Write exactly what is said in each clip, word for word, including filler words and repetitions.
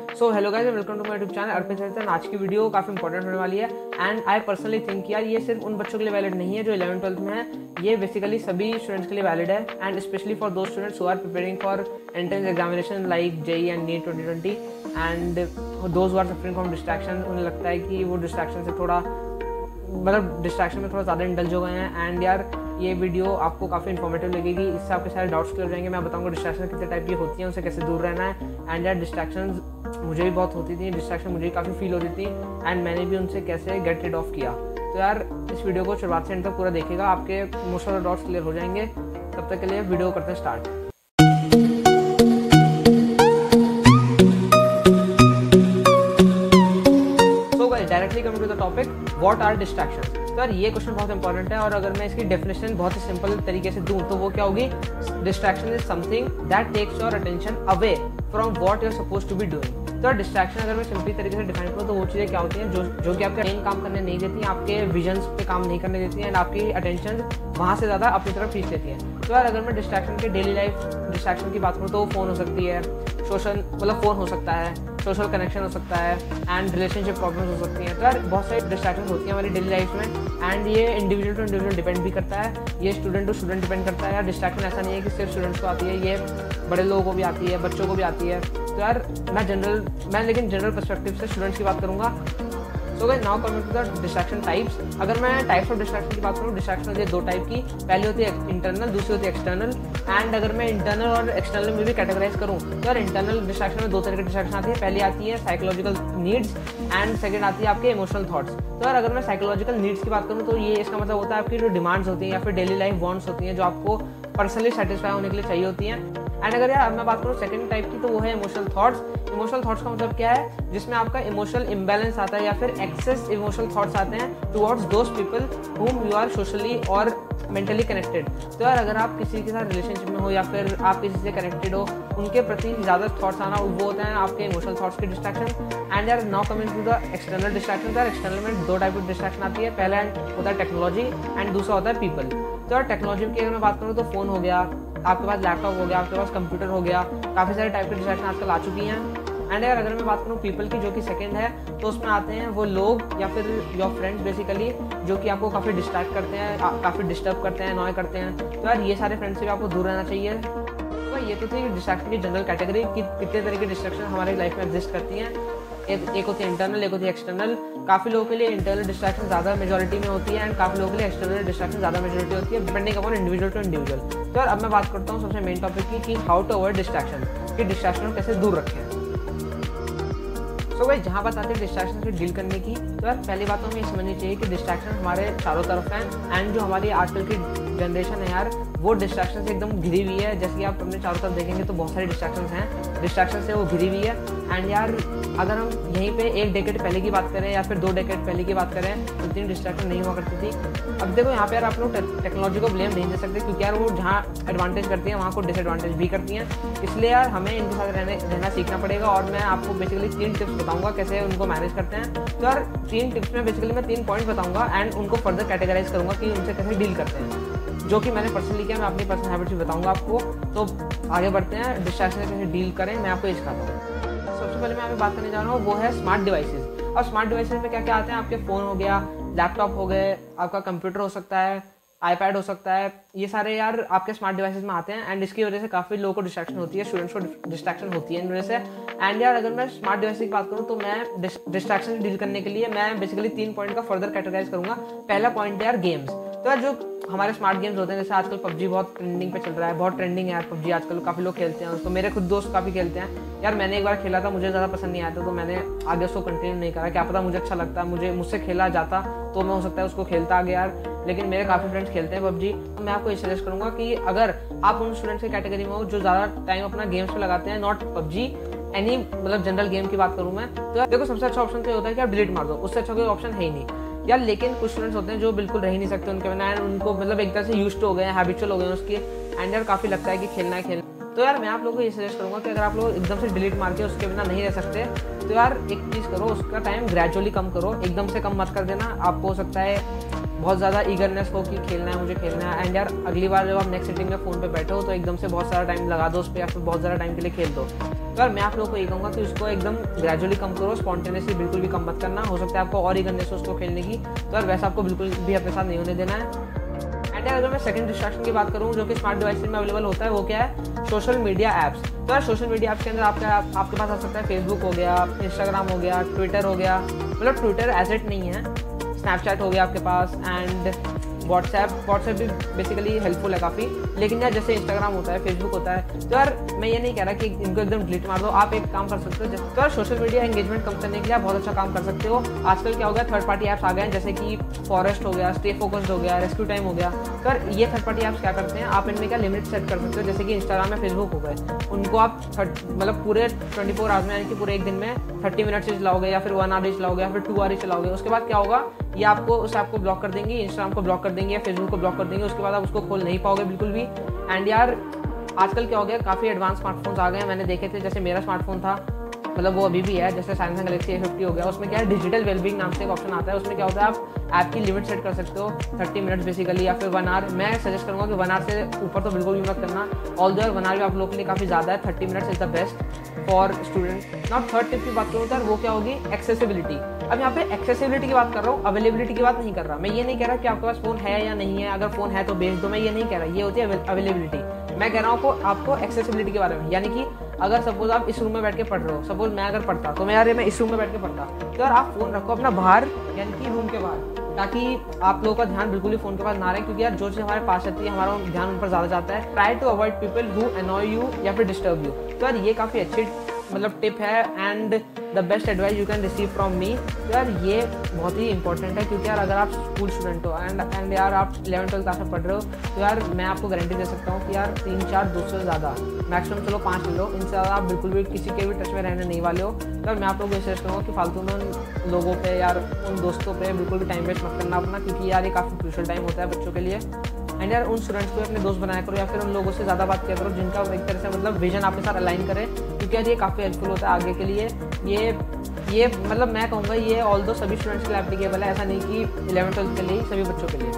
So hello guys, welcome to my YouTube channel Arpit Sain. आज की video काफ़ी इंपॉर्टेंट होने वाली है एंड आई पर्सनली थिंक यार ये सिर्फ उन बच्चों के लिए वैलिड नहीं है जो इलेवन ट्वेल्थ में है, ये बेसिकली सभी स्टूडेंट्स के लिए वैलिड है and specially for those students who are preparing for entrance examination like JEE and NEET twenty twenty and those who are suffering from distraction. उन्हें लगता है कि वो डिस्ट्रैक्शन से थोड़ा मतलब डिस्ट्रैक्शन में थोड़ा ज़्यादा इंडल्ज हो गए हैं एंड यार ये वीडियो आपको काफ़ी इन्फॉर्मेटिव लगेगी। इससे आपके सारे डाउट्स क्लियर हो जाएंगे। मैं बताऊंगा डिस्ट्रैक्शन कितने टाइप की होती हैं, उनसे कैसे दूर रहना है एंड यार डिस्ट्रैक्शंस मुझे भी बहुत होती थी, डिस्ट्रैक्शन मुझे भी काफ़ी फील होती थी एंड मैंने भी उनसे कैसे गेट रिड ऑफ किया। तो यार इस वीडियो को शुरुआत से एंड तक पूरा देखिएगा, आपके most of the doubts clear हो जाएंगे। तब तक के लिए वीडियो करते हैं start. Directly coming to the topic, what are distractions. तो यार ये क्वेश्चन बहुत इंपॉर्टेंट है और अगर मैं इसकी डेफिनेशन बहुत ही सिंपल तरीके से दूं तो वो क्या होगी? Distraction is something that takes your attention away from what you are supposed to be doing. तो डिस्ट्रैक्शन अगर मैं सिंपल तरीके से डिफाइन करूँ तो वो चीज़ें क्या होती हैं जो जो कि आपके मेन काम करने नहीं देती हैं, आपके विजन्स पे काम नहीं करने देती हैं एंड आपकी अटेंशन वहाँ से ज़्यादा अपनी तरफ खींच लेती हैं। तो यार अगर मैं डिस्ट्रैक्शन के डेली लाइफ डिस्ट्रैक्शन की बात करूँ तो फ़ोन हो सकती है, सोशल मतलब फ़ोन हो सकता है, सोशल कनेक्शन हो सकता है एंड रिलेशनशिप प्रॉब्लम्स हो सकती हैं। तो यार बहुत सारी डिस्ट्रैक्शन होती हैं हमारी डेली लाइफ में एंड ये इंडिविजुअल टू इंडिविजुअल डिपेंड भी करता है, ये स्टूडेंट टू स्टूडेंट डिपेंड करता है। यार डिस्ट्रैक्शन ऐसा नहीं है कि सिर्फ स्टूडेंट्स को आती है, ये बड़े लोगों को भी आती है, बच्चों को भी आती है। तो यार मैं जनरल मैं लेकिन जनरल पर्सपेक्टिव से स्टूडेंट्स की बात करूँगा। So guys now coming to the distraction types. अगर मैं टाइप्स ऑफ डिस्ट्रैक्शन की बात करूँ, डिस्ट्रैक्शन होती है दो टाइप की, पहली होती है इंटरनल, दूसरी होती है एक्सटर्नल। एंड अगर मैं इंटरनल और एक्सटर्नल में भी कैटेगराइज करूँ तो यार इंटरनल डिस्ट्रैक्शन में दो तरह की डिस्ट्रैक्शन आती है। पहली आती है साइकोलॉजिकल नीड्स एंड सेकंड आती है आपके इमोशनल थॉट्स। तो यार अगर मैं साइकोलॉजिकल नीड्स की बात करूँ तो ये इसका मतलब होता है आपकी जो डिमांड्स होती हैं या फिर डेली लाइफ वांट्स होती हैं जो आपको पर्सनली सेटिस्फाई होने के लिए चाहिए होती हैं। एंड अगर यार मैं बात करूँ सेकंड टाइप की तो वो है इमोशनल थॉट्स। इमोशनल थॉट्स का मतलब क्या है? जिसमें आपका इमोशनल इम्बैलेंस आता है या फिर एक्सेस इमोशनल थॉट्स आते हैं towards those people whom you are socially और मेंटली कनेक्टेड। तो यार अगर आप किसी के साथ रिलेशनशिप में हो या फिर आप किसी से कनेक्टेड हो, उनके प्रति ज़्यादा थॉट्स आना वो होते हैं आपके इमोशनल थॉट्स के डिस्ट्रैक्शन। एंड यार now coming to the external distraction. यार एक्सटर्नल में दो टाइप की डिस्ट्रैक्शन आती है, पहला होता है टेक्नोलॉजी एंड दूसरा होता है पीपल। तो यार टेक्नोलॉजी की अगर मैं बात करूँ तो फ़ोन हो गया, आपके पास लैपटॉप हो गया, आपके पास कंप्यूटर हो गया, काफ़ी सारे टाइप के डिस्ट्रैक्शन आजकल आ चुकी हैं। एंड यार अगर मैं बात करूँ पीपल की जो कि सेकंड है तो उसमें आते हैं वो लोग या फिर योर फ्रेंड्स बेसिकली जो कि आपको काफ़ी डिस्ट्रैक्ट करते हैं, काफ़ी डिस्टर्ब करते हैं, नॉय करते हैं। तो यार ये सारे फ्रेंड्स से भी आपको दूर रहना चाहिए। तो ये तो थी डिस्ट्रैक्शन की जनरल कैटेगरी कि कितने तरह की डिस्ट्रैक्शन हमारी लाइफ में एग्जिस्ट करती हैं। एक एक होती है इंटरनल, एक होती है एक्सटर्नल। काफ़ी लोगों के लिए इंटरनल डिस्ट्रैक्शन ज़्यादा मेजॉरिटी में होती है एंड काफ़ी लोगों के लिए एक्सटर्नल डिस्ट्रैक्शन ज़्यादा मेजॉरिटी होती है, depending upon individual to individual. तो यार अब मैं बात करता हूँ सबसे मेन टॉपिक की कि हाउ टू अवॉइड डिस्ट्रैक्शन, कि डिस्ट्रैक्शन को कैसे दूर रखें। तो भाई जहाँ बात आती है डिस्ट्रैक्शन से डील करने की, तो यार पहली बात तो हमें ये समझनी चाहिए कि डिस्ट्रैक्शन हमारे चारों तरफ हैं एंड जो हमारी आजकल की जनरेशन है यार वो डिस्ट्रैक्शन से एकदम घिरी हुई है। जैसे कि आप अपने चारों तरफ देखेंगे तो बहुत सारी डिस्ट्रैक्शन हैं, डिस्ट्रैक्शन से वो घिरी हुई है। एंड यार अगर हम यहीं पे एक डेकेड पहले की बात करें या फिर दो डेकेड पहले की बात करें तो इतनी डिस्ट्रैक्शन नहीं हुआ करती थी। अब देखो यहाँ पे यार आप लोग टेक्नोलॉजी को ब्लेम नहीं दे सकते क्योंकि यार वो जहाँ एडवांटेज करती हैं वहाँ को डिसएडवांटेज भी करती हैं, इसलिए यार हमें इनके साथ रहने रहना सीखना पड़ेगा। और मैं आपको बेसिकली तीन टिप्स बताऊँगा कैसे उनको मैनेज करते हैं। तो यार तीन टिप्स में बेसिकली मैं तीन पॉइंट बताऊँगा एंड उनको फर्दर कैटेगराइज करूँगा कि उनसे कैसे डील करते हैं, जो कि मैंने पर्सनली किया। मैं अपनी पर्सनल हैबिट्स भी बताऊँगा आपको। तो आगे बढ़ते हैं, डिस्ट्रैक्शन से कैसे डील करें मैं आपको ये सिखाता हूँ। सबसे पहले मैं अभी बात करने जा रहा हूँ वो है स्मार्ट डिवाइसेस। अब स्मार्ट डिवाइसेस में क्या क्या आते हैं? आपके फ़ोन हो गया, लैपटॉप हो गए, आपका कंप्यूटर हो सकता है, आईपैड हो सकता है, ये सारे यार आपके स्मार्ट डिवाइसेस में आते हैं एंड इसकी वजह से काफ़ी लोगों को डिस्ट्रैक्शन होती है, स्टूडेंट्स को डिस्ट्रैक्शन होती है इन वजह से। एंड यार अगर मैं स्मार्ट डिवाइस की बात करूँ तो मैं डिस्ट्रैक्शन से डील करने के लिए मैं बेसिकली तीन पॉइंट का फर्दर कैटेगराइज करूँगा। पहला पॉइंट है यार गेम्स। तो यार जो हमारे स्मार्ट गेम्स होते हैं, जैसे आजकल पबजी बहुत ट्रेंडिंग पे चल रहा है, बहुत ट्रेंडिंग है यार पबजी आजकल, काफ़ी लोग खेलते हैं उसको, मेरे खुद दोस्त काफ़ी खेलते हैं। यार मैंने एक बार खेला था, मुझे ज़्यादा पसंद नहीं आया था तो मैंने आगे उसको कंटिन्यू नहीं करा। क्या पता मुझे अच्छा लगता, मुझे मुझसे खेला जाता तो मैं हो सकता है उसको खेलता आगे यार, लेकिन मेरे काफ़ी फ्रेंड्स खेलते हैं पबजी। तो मैं आपको ये सजेस्ट करूँगा कि अगर आप उन स्टूडेंट्स की कैटेगरी में हो जो ज़्यादा टाइम अपना गेम्स पे लगाते हैं, नॉट पबजी, एनी मतलब जनरल गेम की बात करूँ मैं, तो देखो सबसे अच्छा ऑप्शन तो होता है कि आप डिलीट मार दो, उससे अच्छा कोई ऑप्शन है ही नहीं यार। लेकिन कुछ स्टूडेंट्स होते हैं जो बिल्कुल रह ही नहीं सकते उनके बिना एंड उनको मतलब एक तरह से यूज्ड हो गए हैं, हैबिचुअल हो गए हैं उसकी एंड यार काफ़ी लगता है कि खेलना है खेलना। तो यार मैं आप लोगों को ये सजेस्ट करूँगा कि अगर आप लोग एकदम से डिलीट मार के उसके बिना नहीं रह सकते तो यार एक चीज़ करो, उसका टाइम ग्रेजुअली कम करो, एकदम से कम मत कर देना। आपको हो सकता है बहुत ज़्यादा ईगरनेस हो कि खेलना है, मुझे खेलना है, एंड यार अगली बार जब आप नेक्स्ट सीटिंग में फ़ोन पे बैठो तो एकदम से बहुत सारा टाइम लगा दो उस पर या फिर बहुत ज़्यादा टाइम के लिए खेल दो। तो यार मैं आप लोगों को ये कहूँगा कि उसको एकदम ग्रेजुअली कम करो, स्पॉन्टेनियसली बिल्कुल भी कम मत करना। हो सकता है आपको और ही करने से उसको खेलने की, तो यार वैसा आपको बिल्कुल भी अपने साथ नहीं होने देना है। एंड यार अगर मैं सेकंड डिस्ट्रैक्शन की बात करूँ जो कि स्मार्ट डिवाइस में अवेलेबल होता है, वो क्या है, सोशल मीडिया ऐप्स। तो यार सोशल मीडिया ऐप्स के अंदर आपका आप, आपके पास आ सकता है फेसबुक हो गया, इंस्टाग्राम हो गया, ट्विटर हो गया, मतलब ट्विटर एज इट नहीं है, स्नैपचैट हो गया आपके पास, एंड व्हाट्सएप व्हाट्सएप भी बेसिकली हेल्पफुल है काफ़ी। लेकिन यार जैसे इंस्टाग्राम होता है, फेसबुक होता है, तो यार मैं ये नहीं कह रहा कि इनको एकदम डिलीट मार दो। आप एक काम कर सकते हो, तो यार सोशल मीडिया एंगेजमेंट कम करने के लिए आप बहुत अच्छा काम कर सकते हो। आजकल क्या हो गया, थर्ड पार्टी ऐप्स आ गए हैं, जैसे कि फॉरेस्ट हो गया, स्टे फोकस्ड हो गया, रेस्क्यू टाइम हो गया। तो यार ये थर्ड पार्टी ऐप्स क्या करते हैं, आप इनमें क्या लिमिट सेट कर सकते हो। जैसे कि इंस्टाग्राम या फेसबुक हो गए, उनको आप मतलब पूरे ट्वेंटी फोर आवर्स में यानी कि पूरे एक दिन में थर्टी मिनट से चलाओगे या फिर वन आवर चलाओगे या फिर टू आवर चलाओगे। उसके बाद क्या होगा, ये आपको उस ऐप को ब्लॉक कर देंगे, इंस्टाग्राम को ब्लॉक कर देंगे या फेसबुक को ब्लॉक कर देंगे। उसके बाद आप उसको खोल नहीं पाओगे बिल्कुल भी। एंड यार आजकल क्या हो गया, काफ़ी एडवांस स्मार्टफोन्स आ गए हैं, मैंने देखे थे। जैसे मेरा स्मार्टफोन था, मतलब वो अभी भी है, जैसे सैमसंग गैलेक्सी ए फिफ्टी हो गया, उसमें क्या है, डिजिटल वेलबींग नाम से एक ऑप्शन आता है। उसमें क्या होता है, आप ऐप की लिमिट सेट कर सकते हो थर्टी मिनट्स बेसिकली या फिर वन आवर। मैं सजेस्ट करूँगा कि वन आवर से ऊपर तो बिल्कुल भी मत करना। ऑल दो वन आवर भी आप लोगों के लिए काफ़ी ज़्यादा है, thirty minutes is the best for student. Now third tip की बात करूँ तो वो क्या होगी, एक्सेसिबिलिटी। अब यहाँ पे एक्सेसिबिलिटी की बात कर रहा हूँ, अवेलेबिलिटी की बात नहीं कर रहा। मैं ये नहीं कह रहा कि आपके पास फ़ोन है या नहीं है, अगर फ़ोन है तो बेच दो, मैं ये नहीं कह रहा। ये होती है अवेलेबिलिटी। मैं कह रहा हूँ आपको आपको एक्सेसिबिलिटी के बारे में, यानी कि अगर सपोज आप इस रूम में बैठ के पढ़ रहे हो, सपोज मैं अगर पढ़ता तो मैं यार मैं इस रूम में बैठ के पढ़ता, तो यार आप फ़ोन रखो अपना बाहर, यानी कि रूम के बाहर, ताकि आप लोगों का ध्यान बिल्कुल ही फ़ोन के पास ना रहे। क्योंकि यार जो चीज़ हमारे पास रहती है हमारा ध्यान उन पर ज़्यादा जाता है। Try to avoid people who annoy you या फिर डिस्टर्ब यू। तो यार ये काफ़ी अच्छी मतलब टिप है and the best advice you can receive from me. तो यार ये बहुत ही इंपॉर्टेंट है, क्योंकि यार अगर आप स्कूल स्टूडेंट हो एंड एंड यार आप इलेवन ट्वेल्थ क्लास में पढ़ रहे हो, तो यार मैं आपको गारंटी दे सकता हूँ कि यार तीन चार दोस्तों से ज़्यादा, मैक्सिमम चलो पाँच ले लो, इनसे ज़्यादा आप बिल्कुल भी किसी के भी टच में रहने नहीं वाले हो। तो यार मैं आप लोगों को सजेस्ट करूँगा कि फालतू में उन लोगों पे यार उन दोस्तों पे बिल्कुल भी टाइम वेस्ट मत करना अपना, क्योंकि यार ये काफ़ी क्रूशियल टाइम होता है बच्चों के लिए। एंड यार उन स्टूडेंट्स को अपने दोस्त बनाया करो या फिर उन लोगों से ज़्यादा बात किया करो जिनका एक तरह से मतलब विजन आपके साथ अलाइन करे, क्योंकि यार ये काफ़ी हेल्पफुल होता है आगे के लिए। ये ये मतलब मैं कहूँगा ये ऑल दो सभी स्टूडेंट्स के लिए एप्लीकेबल है, ऐसा नहीं कि इलेवन ट्वेल्थ के लिए, सभी बच्चों के लिए।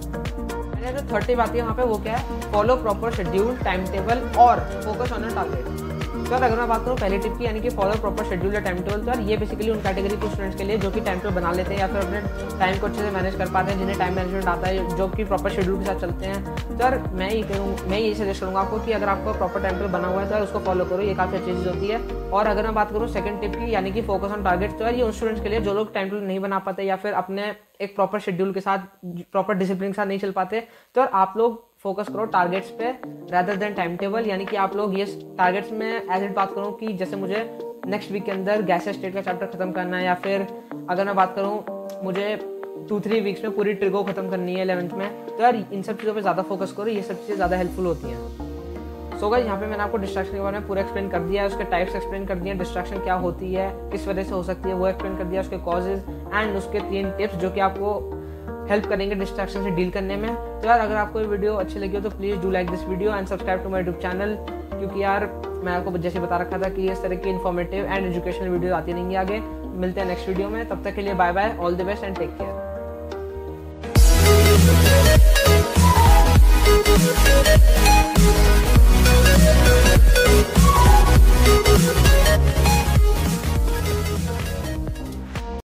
एंड जो थर्ड टिप आती है वहाँ पे, वो क्या है, follow proper schedule, time table और फोकस ऑन योर टारगेट। तो यार अगर मैं बात करूँ पहली टिप की, यानी कि फॉलो प्रॉपर शेड्यूल या टाइम टेबल, तो यार ये बेसिकली उन कैटेगरी के स्टूडेंट्स के लिए जो कि टाइम टेबल बना लेते हैं या फिर अपने टाइम को अच्छे से मैनेज कर पाते हैं, जिन्हें टाइम मैनेजमेंट आता है, जो कि प्रॉपर शेड्यूल के साथ चलते हैं। तो यार मैं ये करूँ मैं ये सजेस्ट करूँगा आपको कि अगर आपको प्रॉपर टाइम टेबल बना हुआ है तो यार उसको फॉलो करो, ये काफ़ी अच्छी चीज़ होती है। और अगर मैं बात करूँ सेकंड टिप की, यानी कि फोकस ऑन टारगेट, तो यार ये उन स्टूडेंट्स के लिए जो लोग टाइम टेबल नहीं बना पाते या फिर अपने एक प्रॉपर शेड्यूल के साथ, प्रॉपर डिसिप्लिन के साथ नहीं चल पाते, तो यार आप लोग फोकस करो टारगेट्स पे रादर देन टाइम टेबल। यानी कि आप लोग ये टारगेट्स में एज इट बात करूँ कि जैसे मुझे नेक्स्ट वीक के अंदर गैसेस स्टेट का चैप्टर खत्म करना है, या फिर अगर मैं बात करूँ मुझे टू थ्री वीक्स में पूरी ट्रिगो खत्म करनी है इलेवेंथ में, तो यार इन सब चीज़ों पे ज़्यादा फोकस करो, ये सब चीज़ें ज़्यादा हेल्पफुल होती हैं। सो गाइस, यहाँ पे मैंने आपको डिस्ट्रैक्शन के बारे में पूरा एक्सप्लेन कर दिया है, उसके टाइप्स एक्सप्लेन कर दिए, डिस्ट्रैक्शन क्या होती है, किस वजह से हो सकती है वो एक्सप्लेन कर दिया, उसके कॉजेज एंड उसके तीन टिप्स जो कि आपको हेल्प करेंगे डिस्ट्रैक्शन से डील करने में। तो यार अगर आपको ये वीडियो अच्छी लगी हो तो please do like this video and subscribe to my YouTube channel, क्योंकि यार मैं आपको जैसे बता रखा था कि इस तरह की इन्फॉर्मेटिव एंड एजुकेशनल वीडियो आती रहेंगी आगे। मिलते हैं नेक्स्ट वीडियो में, तब तक के लिए bye bye, all the best and take care.